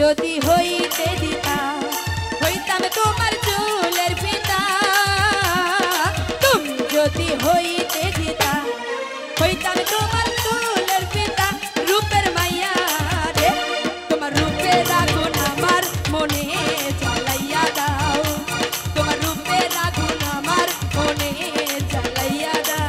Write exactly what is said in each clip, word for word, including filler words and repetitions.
যদি হইতে দিতা হইতাম তোমার চুলের পিতা। তুমি যদি হইতে দিতা হইতাম তোমার চুলের পিতা। রূপের মাইয়া রে তোমার রূপের আগুন আমার মনে জ্বালাইয়া দাও। তোমার রূপের আগুন আমার মনে জ্বালাইয়া দাও।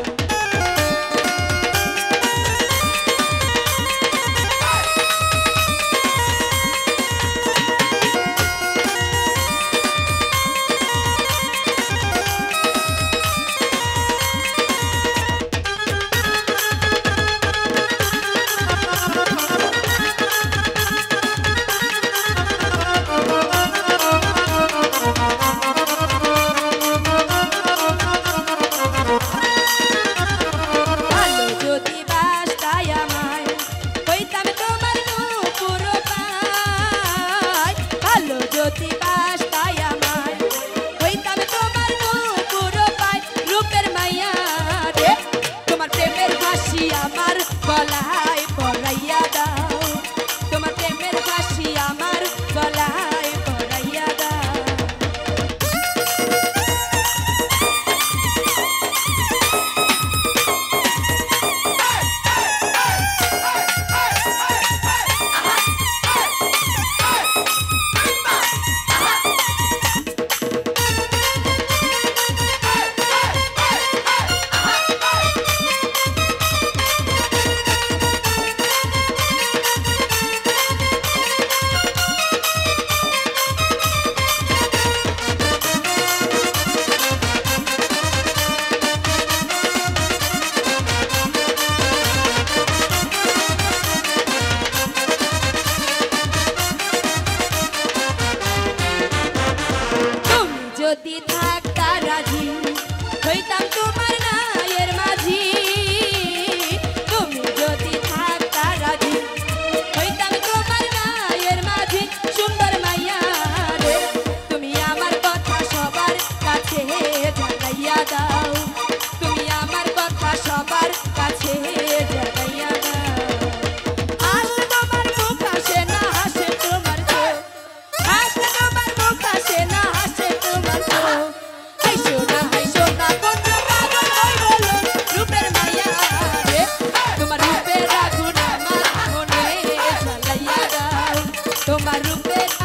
গলায় পরাইয়া দাও তোমার প্রেমের ফাঁসি আমার গলায় পরাইয়া দাও। যদি থাকতা রাজি হইতাম তোমার নায়ের মাঝি। তুমি যদি থাকতা রাজি হইতাম তোমার নায়ের মাঝি। সুন্দর মাইয়া রে তুমি আমার কথা সবার কাছে জানাইয়া দাও। তুমি আমার কথা সবার কাছে জানাইয়া দাও। আসলে তোমার মুখ আসে না হাসে তোমার চোখ। আসলে তোমার মুখ আসে না হাসে তোমার চোখ। হাইসো না হাইসো না বন্ধু পাগল হই বলো। রূপের মাইয়া রে তোমার রূপের আগুন আমার মনে জ্বালাইয়া দাও। তোমার রূপের